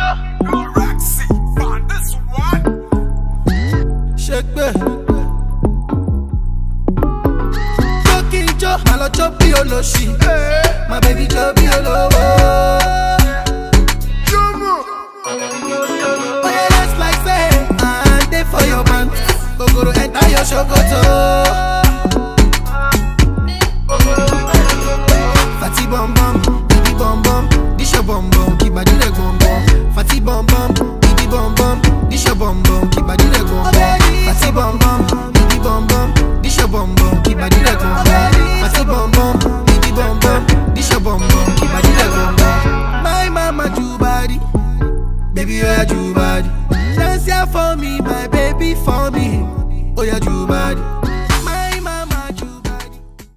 Roxy, on this one. Shake me. Talking Joe, I love Joe Biology. My baby Joe Biology. Oh yeah, that's like say, and they for your man. Go to enter your shokoto. Fatty bum bum, baby bum bum, dish your bum bum, keep my leg bum bum. Fatty bum bum, baby bum bum, dish your bum bum, keep my leg bum bum. Fatty bum bum, baby bum bum, dish your bum bum, keep my leg bum bum. Fatty bum bum, baby bum bum, dish your bum bum, keep my leg bum bum. My mama do body, baby you are do body. Dance here for me, my baby for me. Oh yeah, do body.